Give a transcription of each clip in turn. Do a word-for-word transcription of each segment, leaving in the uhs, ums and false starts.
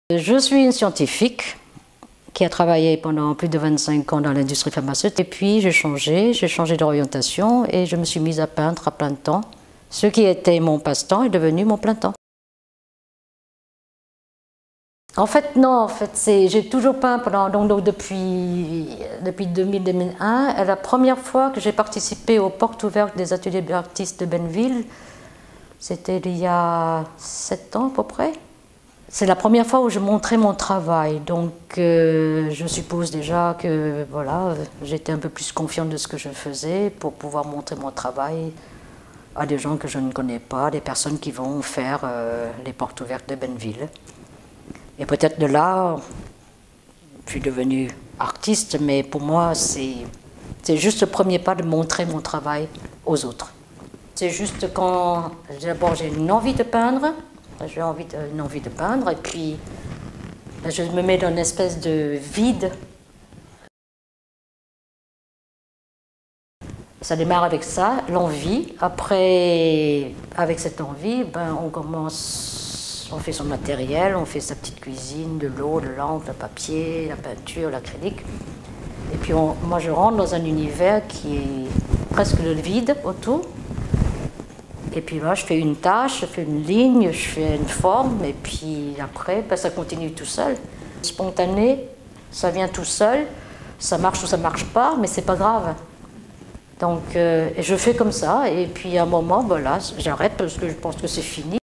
Je suis une scientifique qui a travaillé pendant plus de vingt-cinq ans dans l'industrie pharmaceutique. Et puis j'ai changé, j'ai changé d'orientation et je me suis mise à peindre à plein temps. Ce qui était mon passe-temps est devenu mon plein temps. En fait, non, en fait, j'ai toujours peint pendant, donc, donc, depuis, depuis deux mille, deux mille un. Et la première fois que j'ai participé aux portes ouvertes des ateliers d'artistes de Benneville, c'était il y a sept ans à peu près. C'est la première fois où je montrais mon travail, donc euh, je suppose déjà que voilà, j'étais un peu plus confiante de ce que je faisais pour pouvoir montrer mon travail à des gens que je ne connais pas, des personnes qui vont faire euh, les portes ouvertes de Benneville. Et peut-être de là, je suis devenue artiste, mais pour moi, c'est juste le premier pas de montrer mon travail aux autres. C'est juste quand, d'abord, j'ai une envie de peindre, j'ai envie de, une envie de peindre, et puis je me mets dans une espèce de vide. Ça démarre avec ça, l'envie. Après, avec cette envie, ben, on commence, on fait son matériel, on fait sa petite cuisine, de l'eau, de l'encre, le papier, la peinture, l'acrylique. Et puis on, moi je rentre dans un univers qui est presque le vide autour. Et puis là, je fais une tâche, je fais une ligne, je fais une forme, et puis après, ben, ça continue tout seul. Spontané, ça vient tout seul, ça marche ou ça marche pas, mais c'est pas grave. Donc, euh, je fais comme ça, et puis à un moment, voilà, j'arrête parce que je pense que c'est fini.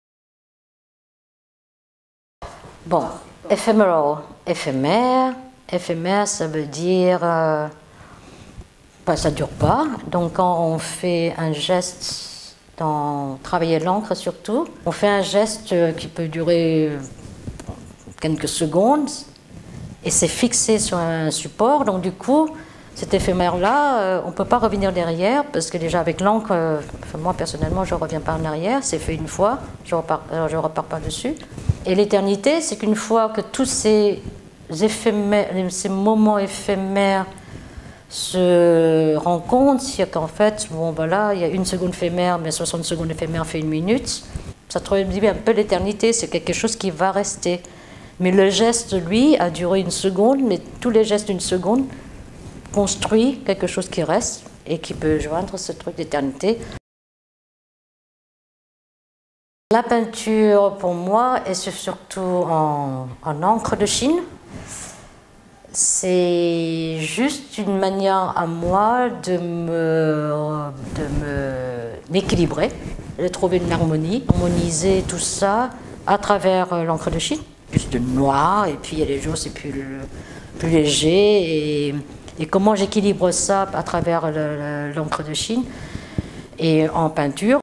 Bon, éphéméral, éphémère, éphémère, ça veut dire, euh, ben, ça dure pas. Donc quand on fait un geste, dans travailler l'encre surtout, on fait un geste qui peut durer quelques secondes et c'est fixé sur un support, donc du coup cet éphémère-là, on ne peut pas revenir derrière parce que déjà avec l'encre, enfin, moi personnellement je ne reviens pas en arrière, c'est fait une fois, je repars, je repars pas dessus. Et l'éternité, c'est qu'une fois que tous ces, éphémères, ces moments éphémères se rencontrent, c'est qu'en fait, bon voilà, il y a une seconde éphémère, mais soixante secondes éphémères fait une minute. Ça traduit un peu l'éternité, c'est quelque chose qui va rester. Mais le geste, lui, a duré une seconde, mais tous les gestes d'une seconde construisent quelque chose qui reste et qui peut joindre ce truc d'éternité. La peinture, pour moi, est surtout en, en encre de Chine. C'est juste une manière à moi de me, de me, m'équilibrer, de trouver une harmonie, harmoniser tout ça à travers l'encre de Chine. Plus de noir, et puis il y a des jours c'est plus, plus léger. Et, et comment j'équilibre ça à travers l'encre de Chine et en peinture.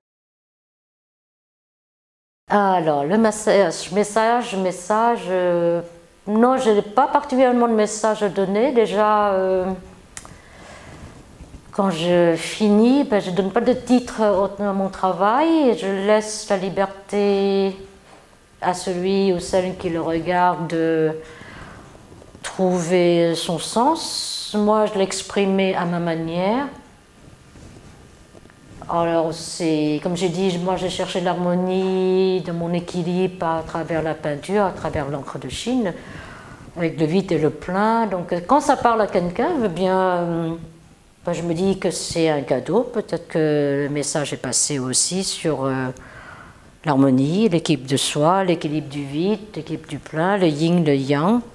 Alors, le message, message, message... Euh, non, je n'ai pas particulièrement de message à donner. Déjà, euh, quand je finis, ben, je ne donne pas de titre à mon travail et je laisse la liberté à celui ou celle qui le regarde de trouver son sens. Moi, je l'exprimais à ma manière. Alors, c'est, comme j'ai dit, moi j'ai cherché l'harmonie de mon équilibre à travers la peinture, à travers l'encre de Chine, avec le vide et le plein. Donc, quand ça parle à quelqu'un, eh bien, ben, je me dis que c'est un cadeau. Peut-être que le message est passé aussi sur euh, l'harmonie, l'équilibre de soi, l'équilibre du vide, l'équilibre du plein, le yin, le yang.